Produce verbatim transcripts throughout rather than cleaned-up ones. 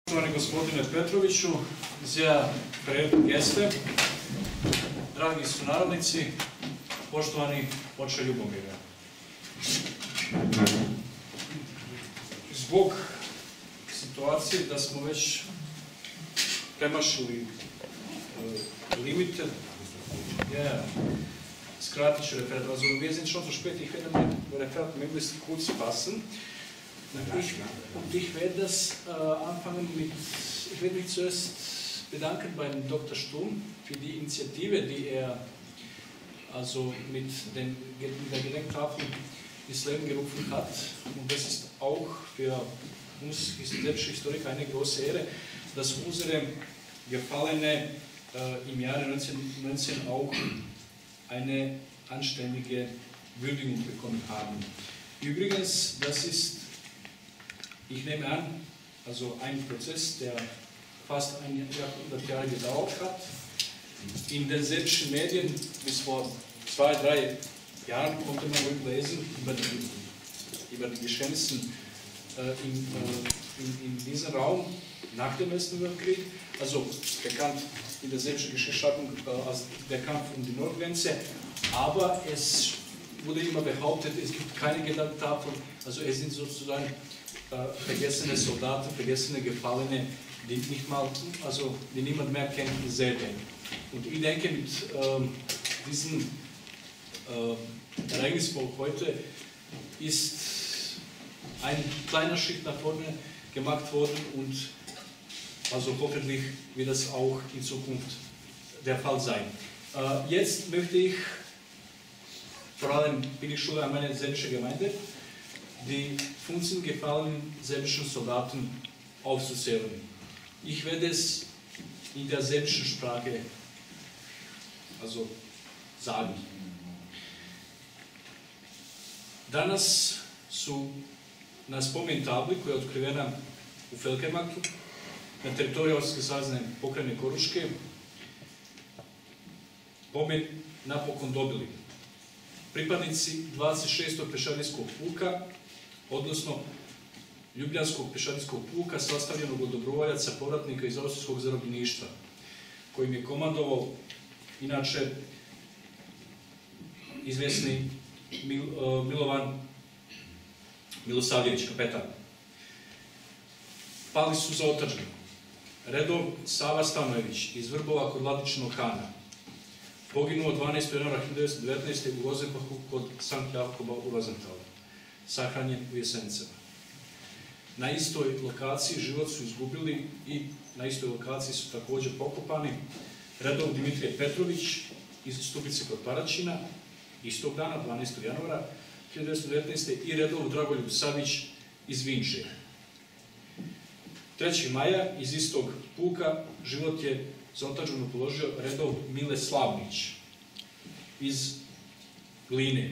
Poštovani gospodine Petroviću, sehr verehrte Gäste, dragi sunarodnici, poštovani oče Ljubomire. Zbog situacije da smo već premašili uh, limite, ja skratit ću referat. Also wir sind schon zu spät, ich werde mein Referat möglichst kurz fassen. Ich, und ich werde das äh, anfangen mit, ich werde mich zuerst bedanken beim Doktor Sturm für die Initiative, die er also mit, den, mit der Gedenktafel ins Leben gerufen hat. Und das ist auch für uns selbst Historiker eine große Ehre, dass unsere Gefallene äh, im Jahre neunzehnhundertneunzehn auch eine anständige Würdigung bekommen haben. Übrigens, das ist, ich nehme an, also ein Prozess, der fast ein Jahrhundert Jahre gedauert hat. In den serbischen Medien bis vor zwei, drei Jahren konnte man lesen über die, über die Geschehnisse äh, in, äh, in, in diesem Raum nach dem Ersten Weltkrieg. Also bekannt in der serbischen Geschichtsschreibung äh, als der Kampf um die Nordgrenze. Aber es wurde immer behauptet, es gibt keine Gedenktafel, also es sind sozusagen äh, vergessene Soldaten, vergessene Gefallene, die nicht mal, also die niemand mehr kennt, selten. Und ich denke, mit äh, diesem äh, Ereignis von heute ist ein kleiner Schritt nach vorne gemacht worden und also hoffentlich wird das auch in Zukunft der Fall sein. Äh, jetzt möchte ich, vor allem bin ich schuld an meine serbische Gemeinde, die fünfzehn gefallenen serbischen Soldaten aufzuzählen. Ich werde es in der serbischen Sprache also sagen. Danas su na spomen tabli koja je otkrivena u Felkermarku na teritoriji Austrijske savezne pokrajine Koruške pomen napokon dobili pripadnici dvadeset šestog pešadijskog puka, odnosno Ljubljanskog pešadijskog puka sastavljenog od dobrovoljaca povratnika iz austrijskog zarobljeništva, kojim je komandovao inače izvjesni Mil, uh, Milovan Milosavljević, kapetan. Pali su za otadžbinu redov Sava Stanojević iz Vrbova kod Vladičinog Hana, poginuo dvanaestog januara hiljadu devetsto devetnaeste. u Rozenbachu kod Sankt Jakoba u Rozentalu, sahranjen u Jesenicama. Na istoj lokaciji život su izgubili i na istoj lokaciji su također pokopani redov Dimitrije Petrović iz Stubice kod Paraćina, istog dana, dvanaestog januara hiljadu devetsto devetnaeste. i redov Dragoljub Savić iz Vinče. trećeg maja iz istog puka život je za otadžbinu položio redov Mile Slavnić iz Gline.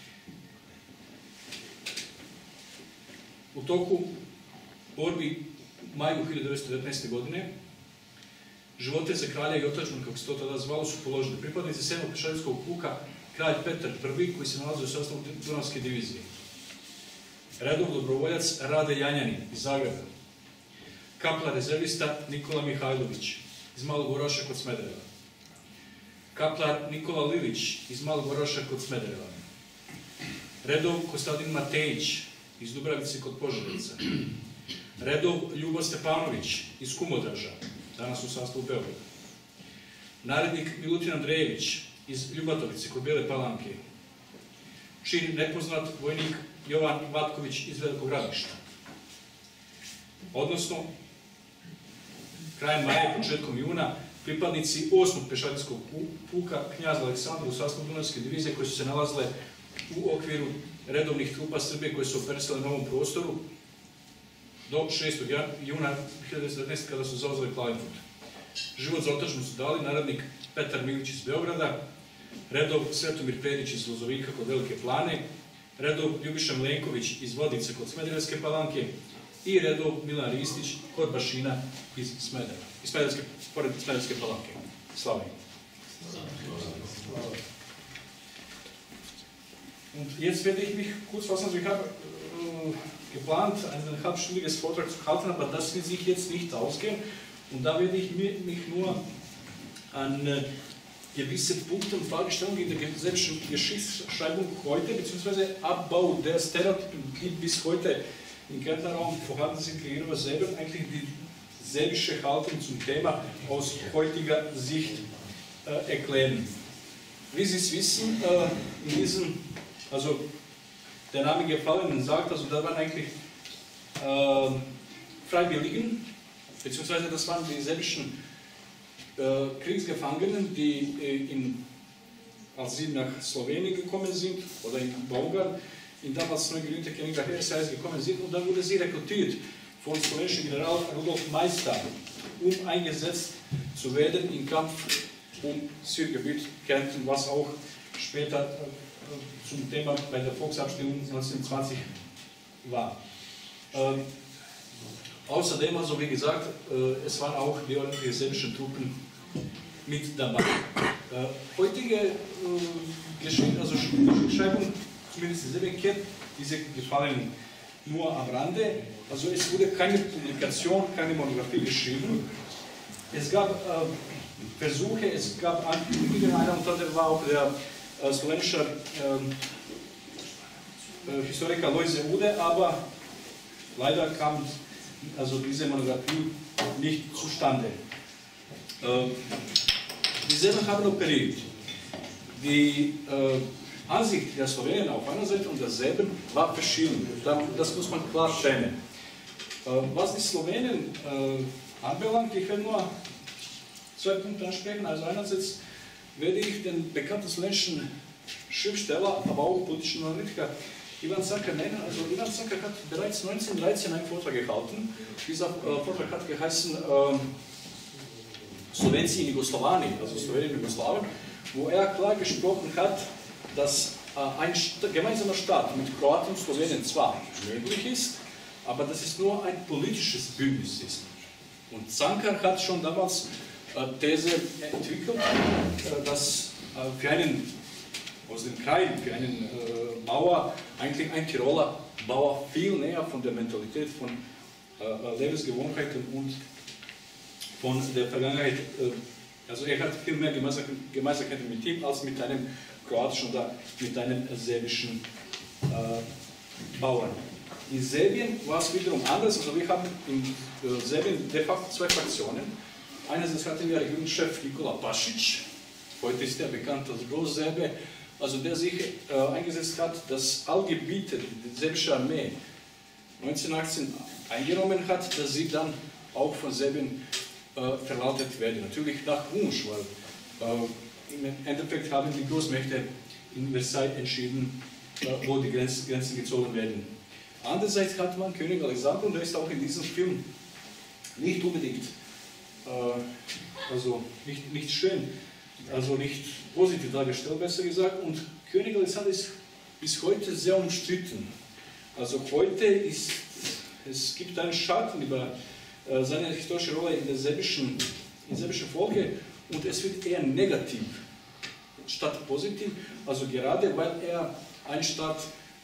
U toku borbi u maju hiljadu devetsto devetnaeste. godine živote za kralja i otadžbinu, kako se to tada zvalo, su položili pripadnici sedmog pešadijskog puka kralj Petar prvi, koji se nalazio u sastavu Dunavske divizije, redov dobrovoljac Rade Janjanin iz Zagreba, kapla rezervista Nikola Mihajlović iz Malog Oraša kod Smedereva, kaplar Nikola Lilić iz Malog Oraša kod Smedereva, redov Kostadin Matejić iz Dubravice kod Požarevaca, redov Ljubo Stepanović iz Kumodraža, danas u sastavu Beograda, narednik Milutin Andrejević iz Ljubatovice kod Bele Palanke, čin nepoznat vojnik Jovan Vatković iz Velikog Gradišta. Odnosno, krajem maja i početkom juna, pripadnici osmog pešadijskog puka Knjaz Aleksandra u sastavu Dunavske divizije, koje su se nalazile u okviru redovnih trupa Srbije koje su operisale na ovom prostoru do šestog juna hiljadu devetsto devetnaeste. kada su zauzeli Klagenfurt. Život za otadžbinu su dali narednik Petar Milić iz Beograda, redov Svetomir Predić iz Lozovika kod Velike Plane, redov Ljubiša Milenković iz Vodice kod Smederevske Palanke i redov Milan Ristić kod Bašina iz Smedereva, iz Smederevske, pored Smederevske Palanke. Slavni. Und jetzt werde ich mich kurz fassen, also ich habe äh, geplant, ein halbstündiges Vortrag zu halten, aber das will sich jetzt nicht ausgehen. Und da werde ich mich nur an äh, gewisse Punkte und Fragestellungen in der gesellschaftlichen Geschichtsschreibung heute, beziehungsweise Abbau der Stereotypen, die bis heute im Kärntner Raum vorhanden sind, gegenüber selber eigentlich die serbische Haltung zum Thema aus heutiger Sicht äh, erklären. Wie Sie es wissen, äh, in diesem, also der Name Gefallenen sagt, also da waren eigentlich äh, Freiwilligen, beziehungsweise das waren die serbischen äh, Kriegsgefangenen, die äh, in, als sie nach Slowenien gekommen sind, oder in Ungarn, in damals neu gegründete Königreich S S gekommen sind, und dann wurde sie rekrutiert von slowenischen General Rudolf Meister, um eingesetzt zu werden im Kampf um Südgebiet Kärnten, was auch später äh, zum Thema bei der Volksabstimmung neunzehnhundertzwanzig war. Ähm, außerdem, also wie gesagt, äh, es waren auch die ordentlichen serbischen Truppen mit dabei. Äh, heutige äh, Geschichte, also Geschichtsschreibung, zumindest die Serbien kennt diese Gefallenen nur am Rande. Also es wurde keine Publikation, keine Monographie geschrieben. Es gab äh, Versuche, es gab Ankündigungen, einer unter anderem war auch der äh, slowenische äh, äh, Historiker Lojze Ude, aber leider kam also diese Monographie nicht zustande. Äh, die Serben haben operiert. Die äh, Ansicht der Slowenen auf einer Seite und der Serben war verschieden. Das muss man klar trennen. Äh, was die Slowenen äh, anbelangt, ich will nur zwei Punkte ansprechen. Also einerseits werde ich den bekannten slowenischen Schriftsteller, aber auch politischen Analytiker Ivan Cankar nennen. Also Ivan Cankar hat bereits neunzehnhundertdreizehn einen Vortrag gehalten. Dieser äh, Vortrag hat geheißen äh, Slowenci in Jugoslawien, also Slowenien in Jugoslawien, wo er klar gesprochen hat, dass äh, ein St gemeinsamer Staat mit Kroatien und Slowenien zwar möglich ist, aber dass es nur ein politisches Bündnis ist. Und Cankar hat schon damals äh, These entwickelt, äh, dass äh, für einen aus dem Kreis, für einen äh, Bauer, eigentlich ein Tiroler Bauer viel näher von der Mentalität, von äh, Lebensgewohnheiten und von der Vergangenheit, äh, also er hat viel mehr Gemeinsamkeiten mit ihm als mit einem kroatischen oder mit einem serbischen äh, Bauern. In Serbien war es wiederum anders, also wir haben in äh, Serbien de facto zwei Fraktionen. Einerseits hatten wir Regierungschef Nikola Pašić, heute ist er bekannt als Großserbe, also der sich äh, eingesetzt hat, dass alle Gebiete, die serbische Armee neunzehnhundertachtzehn eingenommen hat, dass sie dann auch von Serbien äh, verwaltet werden. Natürlich nach Wunsch, weil äh, im Endeffekt haben die Großmächte in Versailles entschieden, äh, wo die Grenzen, Grenzen gezogen werden. Andererseits hat man König Alexander, und der ist auch in diesem Film nicht unbedingt, äh, also nicht, nicht schön, also nicht positiv dargestellt, besser gesagt, und König Alexander ist bis heute sehr umstritten. Also heute ist, es gibt einen Schatten über äh, seine historische Rolle in der serbischen, in serbischen Volke, und es wird eher negativ statt positiv, also gerade weil er einen Staat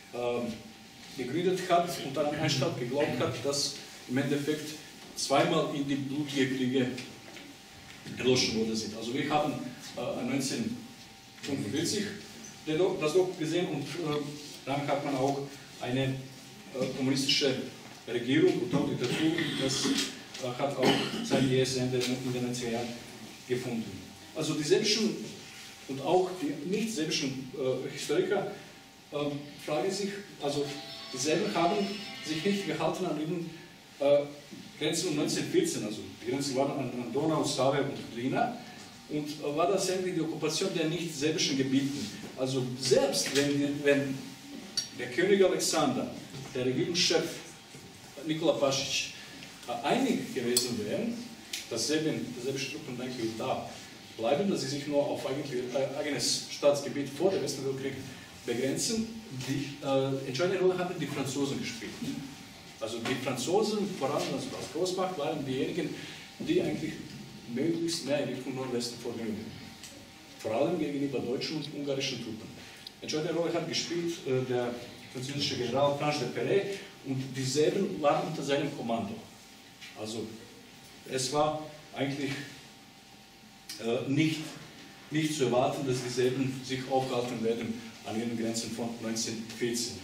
äh, gegründet hat und an einen Staat geglaubt hat, das im Endeffekt zweimal in die blutige Kriege erloschen worden sind. Also wir haben äh, neunzehnhundertfünfundvierzig das Doku gesehen, und äh, dann hat man auch eine äh, kommunistische Regierung und auch Diktatur, das äh, hat auch sein jähes Ende in den neunziger Jahren gefunden. Also die serbischen und auch die nicht serbischen äh, Historiker äh, fragen sich, also die Serben haben sich nicht gehalten an ihren äh, Grenzen um neunzehnhundertvierzehn, also die Grenzen waren an, an Donau, Save und Drina, und äh, war das eigentlich die Okkupation der nicht serbischen Gebieten. Also selbst wenn, die, wenn der König Alexander, der Regierungschef Nikola Pašić äh, einig gewesen wären, dass Serbien, die serbischen Truppen eigentlich da bleiben, dass sie sich nur auf eigentlich, äh, eigenes Staatsgebiet vor dem Ersten Weltkrieg begrenzen, die äh, entscheidende Rolle hatten die Franzosen gespielt. Also die Franzosen, vor allem also als Großmacht, waren diejenigen, die eigentlich möglichst mehr in Richtung Nordwesten vorgingen. Vor allem gegenüber deutschen und ungarischen Truppen. Entscheidende Rolle hat gespielt äh, der französische General Franche de Perret, und die Serben waren unter seinem Kommando. Also es war eigentlich äh, nicht, nicht zu erwarten, dass die Serben sich aufhalten werden an ihren Grenzen von neunzehnhundertvierzehn.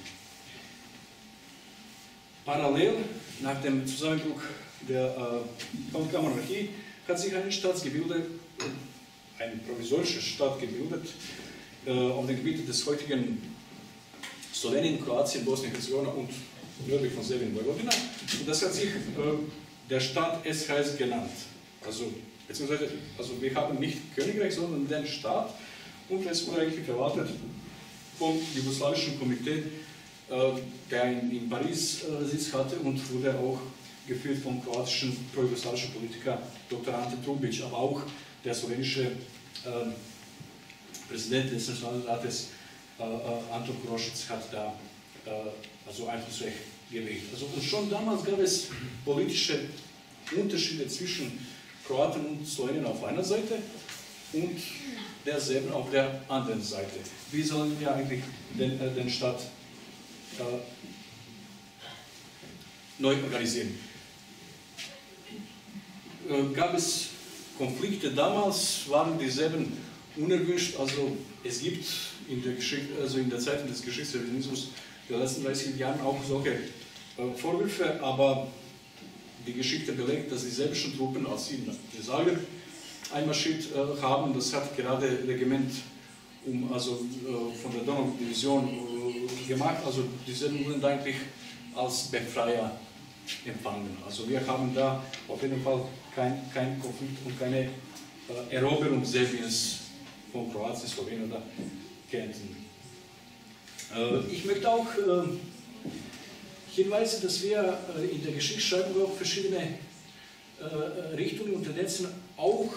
Parallel nach dem Zusammenbruch der äh, Monarchie hat sich ein Staat gebildet, eine provisorische Staat gebildet, äh, auf dem Gebiet des heutigen Slowenien, Kroatien, Bosnien-Herzegowina und nördlich von Serbien, Vojvodina. Und das hat sich äh, der Staat S H S genannt. Also, beziehungsweise, also wir haben nicht Königreich, sondern den Staat. Und es wurde eigentlich verwaltet vom jugoslawischen Komitee, äh, der in, in Paris äh, Sitz hatte und wurde auch geführt vom kroatischen pro-jugoslawischen Politiker Doktor Ante Trubic, aber auch der slowenische äh, Präsident des Nationalrates äh, äh, Anton Krošić hat da äh, also Einflussrecht gelegt. Also, und schon damals gab es politische Unterschiede zwischen Kroaten und Slowenien auf einer Seite und der Serben auf der anderen Seite. Wie sollen wir eigentlich den, äh, den Staat äh, neu organisieren? Äh, gab es Konflikte damals, waren die Serben unerwünscht, also es gibt in der, Geschichte, also in der Zeit des Geschichtsrevisionismus der letzten dreißig Jahren auch solche äh, Vorwürfe, aber die Geschichte belegt, dass die serbischen Truppen, als sie in Zagreb einmarschiert äh, haben, das hat gerade Regiment um, also, äh, von der Donau-Division äh, gemacht, also die Serben wurden eigentlich als Befreier empfangen. Also wir haben da auf jeden Fall kein, kein Konflikt und keine äh, Eroberung Serbiens von Kroatien, Slowenien oder Kärnten. Äh, ich möchte auch äh, hinweisen, dass wir äh, in der Geschichtsschreibung auch verschiedene äh, Richtungen und Tendenzen auch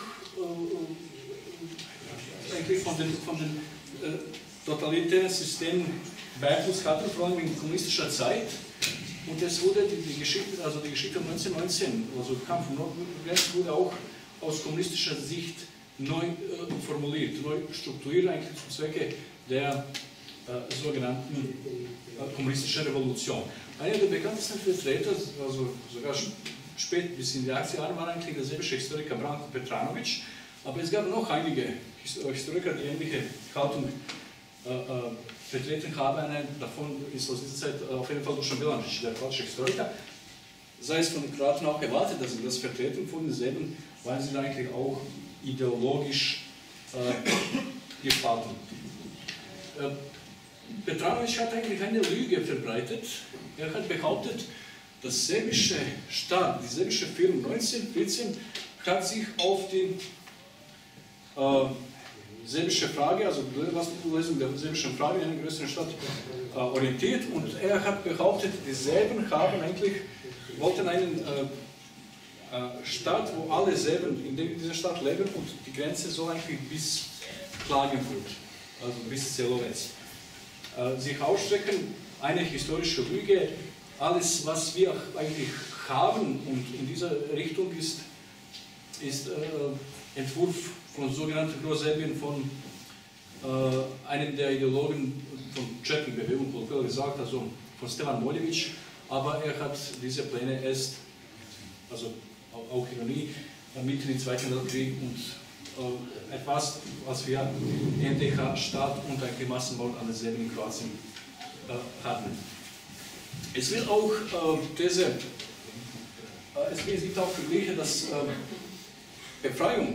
äh, eigentlich von den, von den äh, totalitären Systemen beeinflusst hatten, vor allem in kommunistischer Zeit. Und es wurde die, die Geschichte, also die Geschichte von neunzehnhundertneunzehn, also Kampf um Nordgrenzen, wurde auch aus kommunistischer Sicht neu äh, formuliert, neu strukturiert, eigentlich zum Zwecke der äh, sogenannten äh, kommunistischen Revolution. Einer der bekanntesten Vertreter, also sogar spät bis in die achtziger Jahre, war eigentlich der serbische Historiker Branko Petranović, aber es gab noch einige Historiker, die ähnliche Haltung äh, äh, vertreten haben. Einer davon ist aus dieser Zeit auf jeden Fall Dušan Bilandžić, der kroatische Historiker. Sei es von den Kroaten auch erwartet, dass sie das vertreten von den Serben, weil sie eigentlich auch ideologisch äh, gespalten. Äh, Petranović hat eigentlich eine Lüge verbreitet. Er hat behauptet, das serbische Staat, die serbische Führung neunzehnhundertvierzehn hat sich auf die äh, serbische Frage, also die Lösung der serbischen Frage in einer größeren Stadt äh, orientiert, und er hat behauptet, die Serben haben eigentlich, wollten einen äh, äh, Staat, wo alle Serben in dieser Stadt leben, und die Grenze soll eigentlich bis Klagenfurt, also bis Celovec, äh, sich ausstrecken. Eine historische Lüge. Alles, was wir eigentlich haben und in dieser Richtung ist, ist äh, Entwurf von sogenannten Großserbien von äh, einem der Ideologen von Četnik-Bewegung, lokal gesagt, also von Stevan Moljević, aber er hat diese Pläne erst, also auch Ironie, mitten im Zweiten Weltkrieg und äh, etwas, was wir N D H-Staat und ein Massenmord an den Serben in Kroatien äh, hatten. Es wird auch äh, diese, äh, es gibt auch Vergleiche, dass äh, Befreiung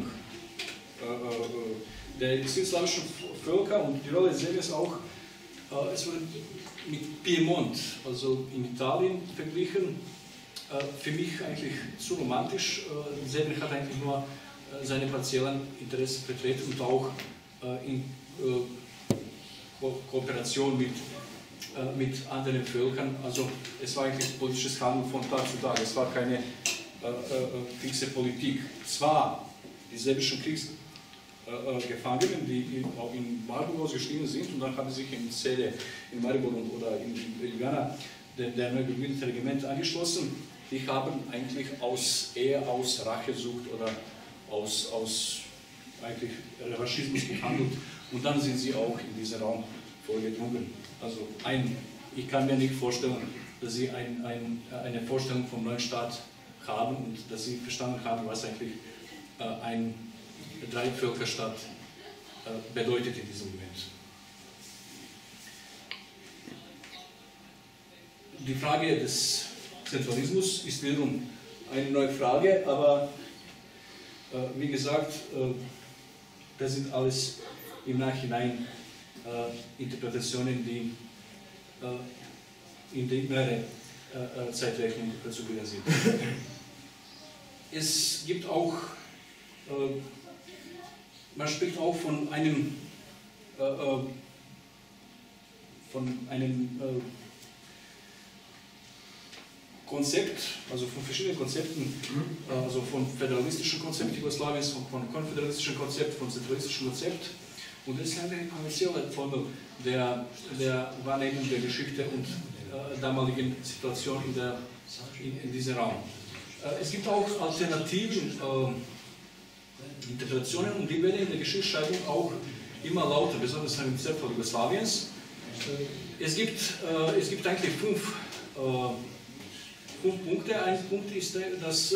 äh, der jugoslawischen Völker und die Rolle Serbiens auch, äh, es wurde mit Piemont, also in Italien, verglichen. Äh, für mich eigentlich zu romantisch. Äh, Serbien hat eigentlich nur äh, seine partiellen Interessen vertreten und auch äh, in äh, Ko Kooperation mit mit anderen Völkern. Also es war eigentlich politisches Handeln von Tag zu Tag. Es war keine äh, äh, fixe Politik. Zwar die serbischen Kriegsgefangenen, die auch in Maribor ausgestiegen sind, und dann haben sich in Sede, in Maribor oder in Ljubljana der, der neu gebildete Regiment angeschlossen. Die haben eigentlich aus, eher aus Rachesucht oder aus, aus eigentlich Revanchismus gehandelt, und dann sind sie auch in diesen Raum vorgedrungen. Also ein, ich kann mir nicht vorstellen, dass sie ein, ein, eine Vorstellung vom neuen Staat haben und dass sie verstanden haben, was eigentlich äh, ein Dreivölkerstaat äh, bedeutet in diesem Moment. Die Frage des Zentralismus ist wiederum eine neue Frage, aber äh, wie gesagt, äh, das sind alles im Nachhinein äh, Interpretationen, die äh, in die innere äh, Zeitrechnung zu bilden sind. Es gibt auch, äh, man spricht auch von einem, äh, äh, von einem äh, Konzept, also von verschiedenen Konzepten, also von föderalistischen Konzept Jugoslawiens, von konföderalistischen Konzept, von zentralistischen Konzept. Und das ist eine kommerzielle Formel der, der Wahrnehmung der Geschichte und äh, damaligen Situation in, der, in, in diesem Raum. Äh, es gibt auch alternativen äh, Interpretationen und die werden in der Geschichtsschreibung auch immer lauter, besonders im Zentrum Jugoslawiens. Äh, es, gibt, äh, es gibt eigentlich fünf äh, Fünf Punkte. Ein Punkt ist, dass,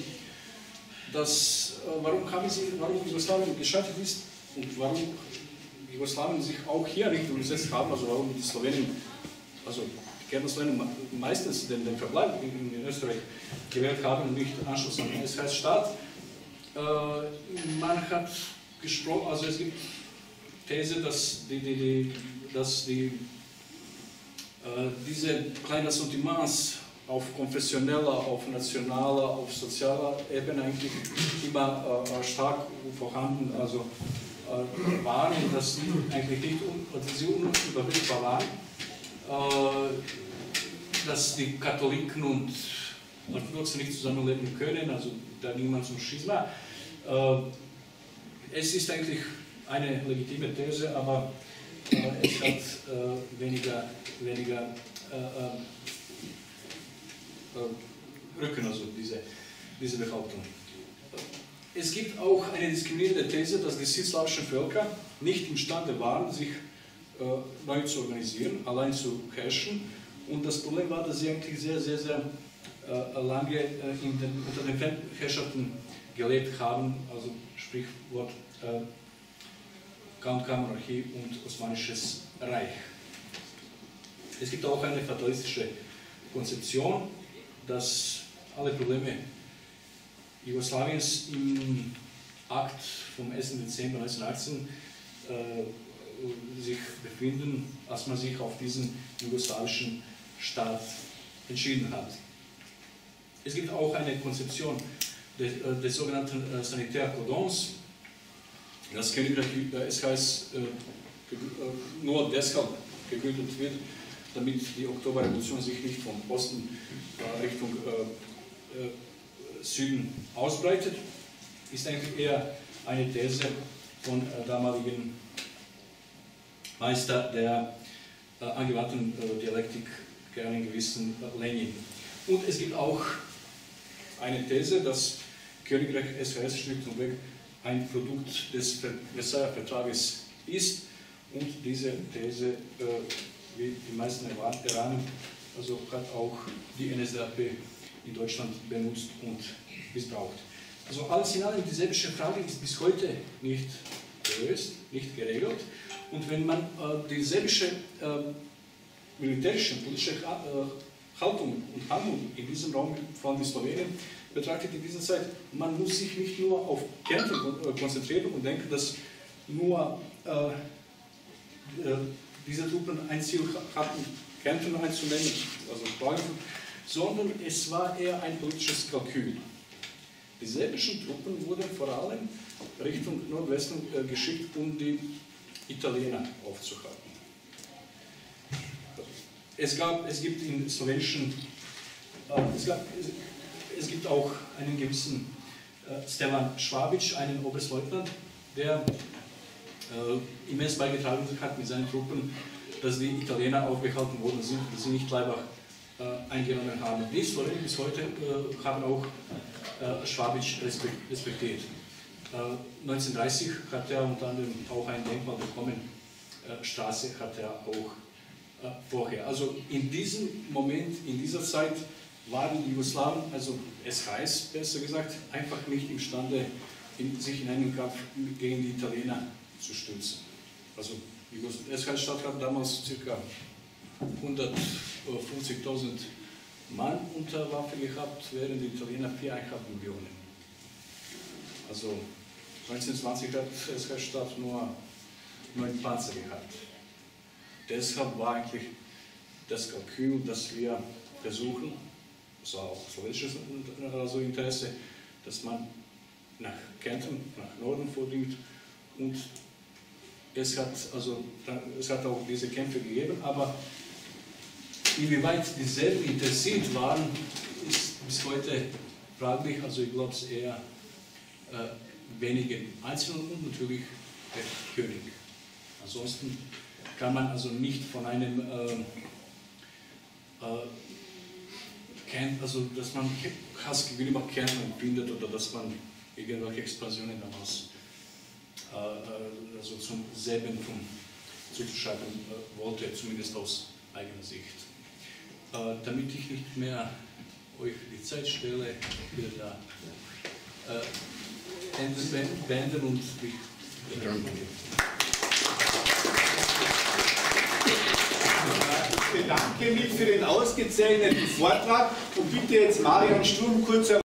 dass warum, haben Sie, warum Jugoslawien gescheitert ist und warum Jugoslawien sich auch hier nicht durchgesetzt haben, also warum die Slowenien, also die Kernslawenen meistens den, den Verbleib in, in Österreich gewählt haben und nicht Anschluss an den S H S-Staat. Äh, man hat gesprochen, also es gibt These, dass die, die, die, dass die äh, diese kleinen Sentiments auf konfessioneller, auf nationaler, auf sozialer Ebene eigentlich immer äh, stark vorhanden also, äh, waren, dass sie eigentlich nicht un dass sie unüberwindbar waren, äh, dass die Katholiken und Orthodoxen nicht zusammenleben können, also da niemand zum Schisma. Äh, es ist eigentlich eine legitime These, aber äh, es hat äh, weniger, weniger äh, Rücken, also diese, diese Behauptung. Es gibt auch eine diskriminierende These, dass die südslawischen Völker nicht imstande waren, sich äh, neu zu organisieren, allein zu herrschen. Und das Problem war, dass sie eigentlich sehr, sehr, sehr äh, lange äh, in den, unter den Fremdherrschaften gelebt haben, also Sprichwort äh, Khan-Monarchie und Osmanisches Reich. Es gibt auch eine fatalistische Konzeption, dass alle Probleme Jugoslawiens im Akt vom ersten Dezember neunzehnhundertachtzehn äh, sich befinden, als man sich auf diesen jugoslawischen Staat entschieden hat. Es gibt auch eine Konzeption des, äh, des sogenannten äh, Sanitärkordons. Das Königreich S H S äh, nur deshalb gegründet wird, damit die Oktoberrevolution sich nicht vom Osten äh, Richtung äh, äh, Süden ausbreitet, ist eigentlich eher eine These von äh, damaligen Meister der äh, angewandten äh, Dialektik, gern gewissen äh, Lenin. Und es gibt auch eine These, dass Königreich S H S schlicht und weg ein Produkt des Versailler Vertrages ist und diese These äh, wie die meisten erahnen, also hat auch die N S D A P in Deutschland benutzt und missbraucht. Also alles in allem, die serbische Frage ist bis heute nicht gelöst, nicht geregelt. Und wenn man äh, die serbische äh, militärische, politische äh, Haltung und Handlung in diesem Raum, vor allem in Slowenien, betrachtet in dieser Zeit, man muss sich nicht nur auf Kärnten konzentrieren und denken, dass nur äh, äh, diese Truppen ein Ziel hatten, Kärnten einzunehmen, also Klagenfurt, sondern es war eher ein politisches Kalkül. Die serbischen Truppen wurden vor allem Richtung Nordwesten äh, geschickt, um die Italiener aufzuhalten. Es, gab, es gibt in slowenischen, äh, es, gab, es, es gibt auch einen gewissen äh, Stevan Švabić, einen Oberstleutnant, der äh, immens beigetragen hat mit seinen Truppen, dass die Italiener aufgehalten worden sind, dass sie nicht Laibach äh, eingenommen haben. Die Slowenen bis heute äh, haben auch äh, Švabić respektiert. Äh, neunzehnhundertdreißig hat er unter anderem auch ein Denkmal bekommen, äh, Straße hat er auch äh, vorher. Also in diesem Moment, in dieser Zeit waren die Jugoslawen, also S H S besser gesagt, einfach nicht imstande, in, sich in einen Kampf gegen die Italiener zu stützen. Also die S H S-Stadt hat damals ca. hundertfünfzigtausend Mann unter Waffe gehabt, während die Italiener vier Komma fünf Millionen. Also neunzehnhundertzwanzig hat S H S-Stadt nur neun Panzer gehabt. Deshalb war eigentlich das Kalkül, dass wir versuchen, das war auch sowjetisches also Interesse, dass man nach Kärnten, nach Norden vordringt, und es hat, also, es hat auch diese Kämpfe gegeben, aber inwieweit dieselben interessiert waren, ist bis heute fraglich. Also ich glaube es eher äh, wenige Einzelne und natürlich der König. Ansonsten kann man also nicht von einem äh, äh, also dass man Hass gegenüber Kärnten empfindet oder dass man irgendwelche Expansionen damals äh, also zum selben zuzuschreiben äh, wollte, zumindest aus eigener Sicht. Äh, damit ich nicht mehr euch die Zeit stelle, wieder da äh, Ende beenden und mich bedanken. Ich bedanke mich für den ausgezeichneten Vortrag und bitte jetzt Marian Sturm kurz